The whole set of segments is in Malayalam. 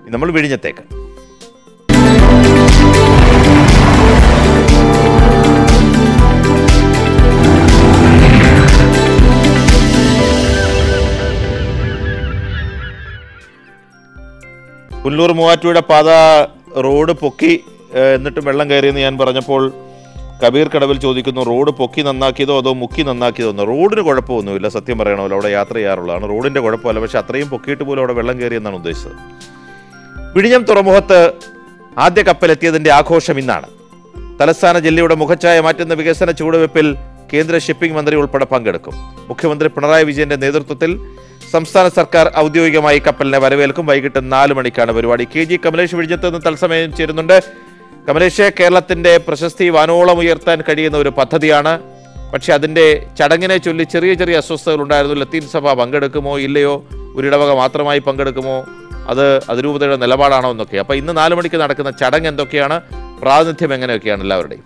നമ്മൾ വിഴിഞ്ഞത്തേക്ക്. പുല്ലൂർ മൂവാറ്റുപുഴ പാത റോഡ് പൊക്കി എന്നിട്ടും വെള്ളം കയറിയെന്ന് ഞാൻ പറഞ്ഞപ്പോൾ കബീർ കടവിൽ ചോദിക്കുന്നു, റോഡ് പൊക്കി നന്നാക്കിയതോ അതോ മുക്കി നന്നാക്കിയതോ എന്ന്. റോഡിന് കുഴപ്പമൊന്നുമില്ല, സത്യം പറയണമല്ലോ, അവിടെ യാത്ര ചെയ്യാറുള്ളതാണ്, റോഡിൻ്റെ കുഴപ്പമല്ല. പക്ഷെ അത്രയും പൊക്കിയിട്ട് പോലും അവിടെ വെള്ളം കയറിയെന്നാണ് ഉദ്ദേശിച്ചത്. വിഴിഞ്ഞം തുറമുഖത്ത് ആദ്യ കപ്പലെത്തിയതിൻ്റെ ആഘോഷം ഇന്നാണ്. തലസ്ഥാന ജില്ലയുടെ മുഖച്ഛായ മാറ്റുന്ന വികസന ചുവടുവയ്പിൽ കേന്ദ്ര ഷിപ്പിംഗ് മന്ത്രി ഉൾപ്പെടെ പങ്കെടുക്കും. മുഖ്യമന്ത്രി പിണറായി വിജയന്റെ നേതൃത്വത്തിൽ സംസ്ഥാന സർക്കാർ ഔദ്യോഗികമായി കപ്പലിനെ വരവേൽക്കും. വൈകിട്ട് 4 മണിക്കാണ് പരിപാടി. KG കമലേഷ് വിഴിഞ്ഞത്ത് നിന്ന് തത്സമയം ചേരുന്നുണ്ട്. കമലേഷ്, കേരളത്തിന്റെ പ്രശസ്തി വാനോളം ഉയർത്താൻ കഴിയുന്ന ഒരു പദ്ധതിയാണ്. പക്ഷെ അതിന്റെ ചടങ്ങിനെ ചൊല്ലി ചെറിയ ചെറിയ അസ്വസ്ഥതകൾ ഉണ്ടായിരുന്നു. ലത്തീൻ സഭ പങ്കെടുക്കുമോ ഇല്ലയോ, ഒരിടവക മാത്രമായി പങ്കെടുക്കുമോ, അത് അതിരൂപതയുടെ നിലപാടാണോ എന്നൊക്കെ. അപ്പൊ ഇന്ന് 4 മണിക്ക് നടക്കുന്ന ചടങ്ങ് എന്തൊക്കെയാണ്, പ്രാതിനിധ്യം എങ്ങനെയൊക്കെയാണ് എല്ലാവരുടെയും?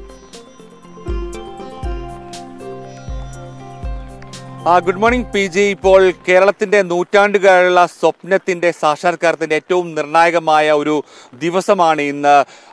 Good morning PG. ഇപ്പോൾ കേരളത്തിന്റെ നൂറ്റാണ്ടുകാരുള്ള സ്വപ്നത്തിന്റെ സാക്ഷാത്കാരത്തിന്റെ ഏറ്റവും നിർണായകമായ ഒരു ദിവസമാണ് ഇന്ന്.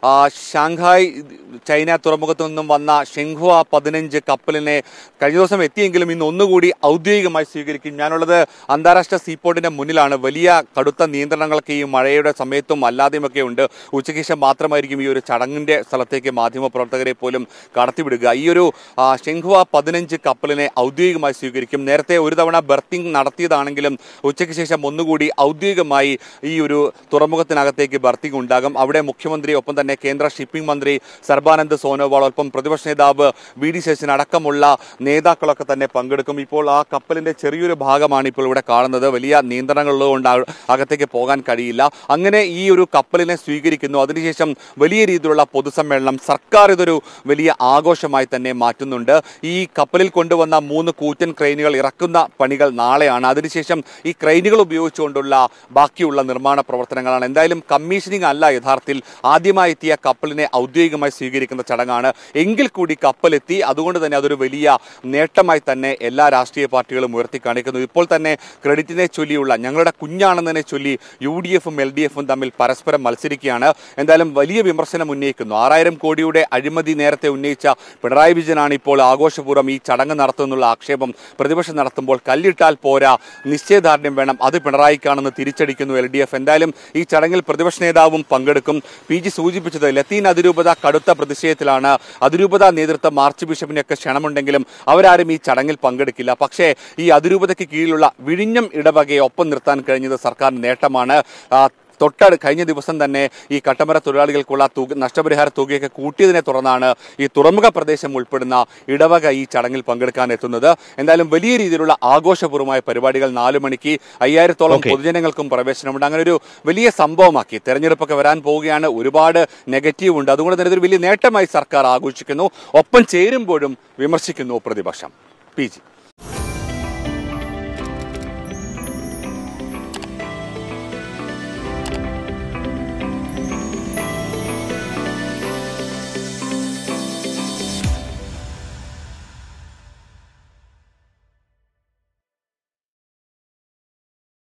ഷാങ്ഹായ് ചൈന തുറമുഖത്തു നിന്നും വന്ന ഷെങ്ഹുവ 15 കപ്പലിനെ കഴിഞ്ഞ ദിവസം എത്തിയെങ്കിലും ഇന്ന് ഒന്നുകൂടി ഔദ്യോഗികമായി സ്വീകരിക്കും. ഞാനുള്ളത് അന്താരാഷ്ട്ര സീപോർട്ടിന്റെ മുന്നിലാണ്. വലിയ കടുത്ത നിയന്ത്രണങ്ങളൊക്കെ ഈ മഴയുടെ സമയത്തും അല്ലാതെയുമൊക്കെ ഉണ്ട്. ഉച്ചയ്ക്ക് ശേഷം മാത്രമായിരിക്കും ഈ ഒരു ചടങ്ങിന്റെ സ്ഥലത്തേക്ക് മാധ്യമപ്രവർത്തകരെ പോലും കടത്തിവിടുക. ഈ ഒരു ഷെങ്ഹുവ 15 കപ്പലിനെ ഔദ്യോഗികമായി സ്വീകരിക്കും. നേരത്തെ ഒരു തവണ ബർത്തിങ് നടത്തിയതാണെങ്കിലും ഉച്ചയ്ക്ക് ശേഷം ഒന്നുകൂടി ഔദ്യോഗികമായി ഈ ഒരു തുറമുഖത്തിനകത്തേക്ക് ബർത്തിങ് ഉണ്ടാകും. അവിടെ മുഖ്യമന്ത്രി, ഒപ്പം തന്നെ കേന്ദ്ര ഷിപ്പിംഗ് മന്ത്രി സർബാനന്ദ് സോനോവാൾ, ഒപ്പം പ്രതിപക്ഷ നേതാവ് VD സതീശൻ അടക്കമുള്ള നേതാക്കളൊക്കെ തന്നെ പങ്കെടുക്കും. ഇപ്പോൾ ആ കപ്പലിന്റെ ചെറിയൊരു ഭാഗമാണ് ഇപ്പോൾ ഇവിടെ കാണുന്നത്. വലിയ നിയന്ത്രണങ്ങളുള്ളതുകൊണ്ട് അകത്തേക്ക് പോകാൻ കഴിയില്ല. അങ്ങനെ ഈ ഒരു കപ്പലിനെ സ്വീകരിക്കുന്നു. അതിനുശേഷം വലിയ രീതിയിലുള്ള പൊതുസമ്മേളനം. സർക്കാർ ഇതൊരു വലിയ ആഘോഷമായി തന്നെ മാറ്റുന്നുണ്ട്. ഈ കപ്പലിൽ കൊണ്ടുവന്ന 3 കൂറ്റൻ ക്രെയിനുകൾ ഇറക്കുന്ന പണികൾ നാളെയാണ്. അതിനുശേഷം ഈ ക്രെയിനുകൾ ഉപയോഗിച്ചുകൊണ്ടുള്ള ബാക്കിയുള്ള നിർമ്മാണ പ്രവർത്തനങ്ങളാണ്. എന്തായാലും കമ്മീഷനിങ് അല്ല യഥാർത്ഥത്തിൽ. ആദ്യമായി എത്തിയ കപ്പലിനെ ഔദ്യോഗികമായി സ്വീകരിക്കുന്ന ചടങ്ങാണ്. എങ്കിൽ കൂടി കപ്പലെത്തി. അതുകൊണ്ട് തന്നെ അതൊരു വലിയ നേട്ടമായി തന്നെ എല്ലാ രാഷ്ട്രീയ പാർട്ടികളും ഉയർത്തി ഇപ്പോൾ തന്നെ ക്രെഡിറ്റിനെ ചൊല്ലിയുള്ള, ഞങ്ങളുടെ കുഞ്ഞാണെന്നതിനെ ചൊല്ലി UDFും LDFും തമ്മിൽ പരസ്പരം മത്സരിക്കുകയാണ്. എന്തായാലും വലിയ വിമർശനം ഉന്നയിക്കുന്നു. 6000 കോടിയുടെ അഴിമതി നേരത്തെ ഉന്നയിച്ച പിണറായി വിജയനാണ് ഇപ്പോൾ ആഘോഷപൂർവ്വം ഈ ചടങ്ങ് നടത്തുന്നുള്ള ആക്ഷേപം പ്രതിപക്ഷം നടത്തുമ്പോൾ കല്ലിട്ടാൽ പോരാ, നിശ്ചയദാർഢ്യം വേണം, അത് പിണറായിക്കാണെന്ന് തിരിച്ചടിക്കുന്നു LDF. എന്തായാലും ഈ ചടങ്ങിൽ പ്രതിപക്ഷ നേതാവും പങ്കെടുക്കും. PG സൂചിപ്പിച്ചത് ലത്തീൻ അതിരൂപത കടുത്ത പ്രതിഷേധത്തിലാണ്. അതിരൂപത നേതൃത്വം ആർച്ച് ബിഷപ്പിനെയൊക്കെ ക്ഷണമുണ്ടെങ്കിലും അവരാരും ഈ ചടങ്ങിൽ പങ്കെടുക്കില്ല. പക്ഷേ ഈ അതിരൂപതയ്ക്ക് കീഴിലുള്ള വിഴിഞ്ഞം ഇടവകയെ ഒപ്പം നിർത്താൻ കഴിഞ്ഞത് സർക്കാരിന് നേട്ടമാണ്. കഴിഞ്ഞ ദിവസം തന്നെ ഈ കട്ടമര തൊഴിലാളികൾക്കുള്ള നഷ്ടപരിഹാര തുകയൊക്കെ കൂട്ടിയതിനെ തുടർന്നാണ് ഈ തുറമുഖ പ്രദേശം ഉൾപ്പെടുന്ന ഇടവക ഈ ചടങ്ങിൽ പങ്കെടുക്കാൻ എത്തുന്നത്. എന്തായാലും വലിയ രീതിയിലുള്ള ആഘോഷപൂർവ്വമായ പരിപാടികൾ. 4 മണിക്ക് 5000-ഓളം പൊതുജനങ്ങൾക്കും പ്രവേശനമുണ്ട്. അങ്ങനെ ഒരു വലിയ സംഭവമാക്കി. തെരഞ്ഞെടുപ്പൊക്കെ വരാൻ പോവുകയാണ്. ഒരുപാട് നെഗറ്റീവ് ഉണ്ട്. അതുകൊണ്ട് തന്നെ ഇതൊരു വലിയ നേട്ടമായി സർക്കാർ ആഘോഷിക്കുന്നു. ഒപ്പം ചേരുമ്പോഴും വിമർശിക്കുന്നു പ്രതിപക്ഷം. PG.